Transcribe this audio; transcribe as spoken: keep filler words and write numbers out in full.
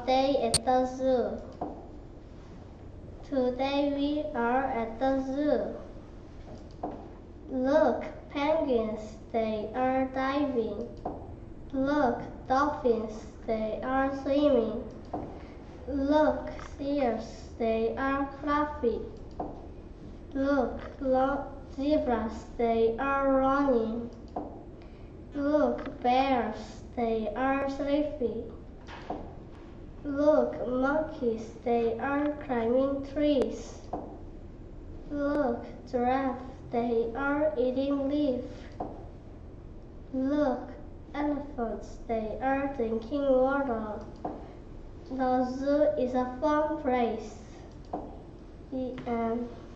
day at the zoo. Today we are at the zoo. Look, penguins, they are diving. Look, dolphins, they are swimming. Look, seals, they are fluffy. Look, lo- zebras, they are running. Look, bears, they are sleepy. Look, monkeys, they are climbing trees. Look, giraffes, they are eating leaf. Look, elephants, they are drinking water. The zoo is a fun place. The end.